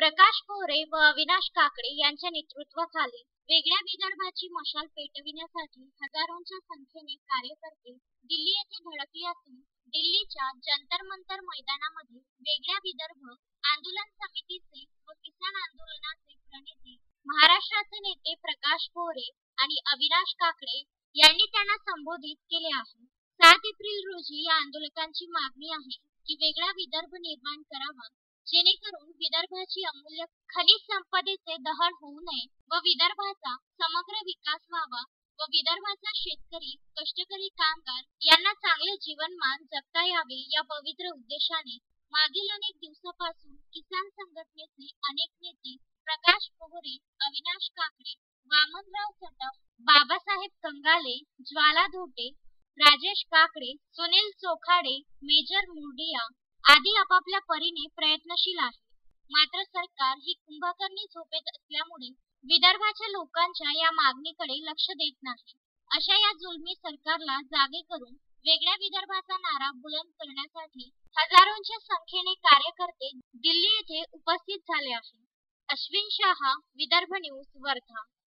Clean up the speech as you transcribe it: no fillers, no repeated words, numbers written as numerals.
प्रकाश पोरे व अविनाश काकडे यांच्या नेतृत्वाखाली वेगळ्या विदर्भाची मशाल पेटविण्यासाठी हजारोंच्या संख्येने कार्यकर्ते दिल्ली येथे धडकले असून दिल्लीच्या जंतर मंतर मैदानामध्ये वेगळ्या विदर्भ आंदोलन समितीचे व किसान आंदोलनाचे प्रणेते महाराष्ट्राचे नेते प्रकाश पोरे आणि अविनाश काकडे यांनी त्यांना संबोधित केले आहे। 7 एप्रिल रोजी या आंदोलकांची मागणी आहे की वेगळा विदर्भ निर्माण करावा, जेणेकरून विदर्भाची अमूल्य खनिज संपदेचे दहन होऊ नये व विदर्भाचा समग्र विकास व्हावा व विदर्भाचा शेतकरी, कष्टकरी, कामगार यांना चांगले जीवनमान जगता यावे या पवित्र उद्देशाने मागील अनेक दिवसापासून किसान संघटनेचे अनेक नेते प्रकाश पोरे, अविनाश काकडे, वामनराव चटप, बाबासाहेब कंगाले, ज्वाला धोटे, राजेश काकडे, सुनील चोखाडे, मेजर मुर्डिया आदी आपापल्या परीने प्रयत्नशील आहे। मात्र सरकार ही कुंभकर्णी झोपेत असल्यामुळे विदर्भाच्या लोकांच्या या मागणीकडे लक्ष देत नाही। अशा या जुलमी सरकारला जागे करून वेगळ्या विदर्भाचा नारा बुलंद करण्यासाठी हजारोंच्या संख्येने कार्यकर्ते दिल्ली येथे उपस्थित झाले आहेत। अश्विन शाह, विदर्भ न्यूज, वर्धा।